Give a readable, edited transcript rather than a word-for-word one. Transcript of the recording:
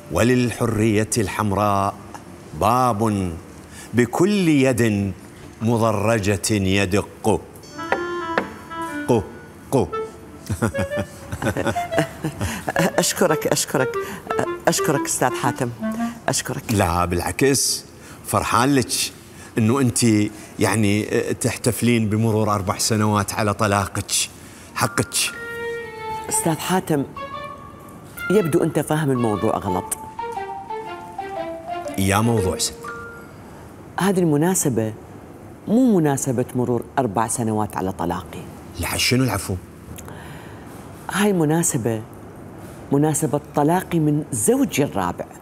وللحرية الحمراء باب بكل يد مضرجة يدق قو قو. أشكرك أستاذ حاتم، أشكرك. لا بالعكس، فرحان لك أنه أنت يعني تحتفلين بمرور 4 سنوات على طلاقك. حقك. أستاذ حاتم، يبدو أنت فاهم الموضوع غلط. يا موضوع ست، هذه المناسبة مو مناسبة مرور 4 سنوات على طلاقي. لا شنو العفو؟ هاي مناسبة طلاقي من زوجي الرابع.